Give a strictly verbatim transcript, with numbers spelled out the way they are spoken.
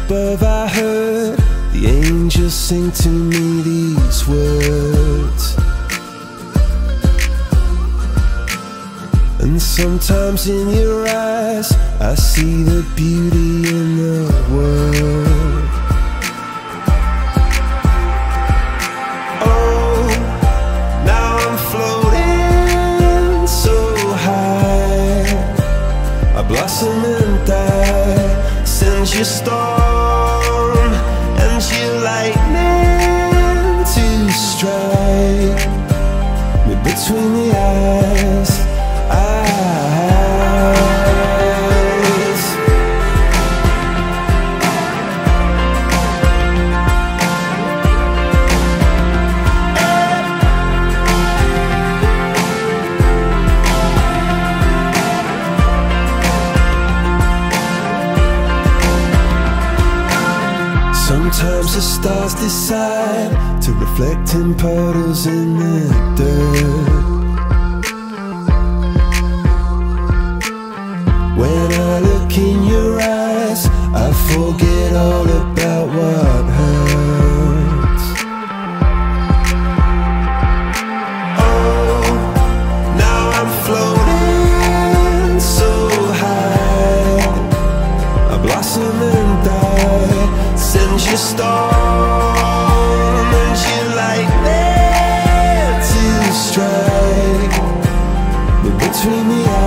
above I heard the angels sing to me these words. And sometimes in your eyes I see the beauty in the world. Oh, now I'm floating so high, I blossom and die. Sends your storm and your lightning to strike me between the eyes. Sometimes the stars decide to reflect in puddles in the dirt. When I look in your eyes, I forget all about what hurts. Oh, now I'm floating so high, I blossom and die. Send your storm and your lightning to strike me between the eyes.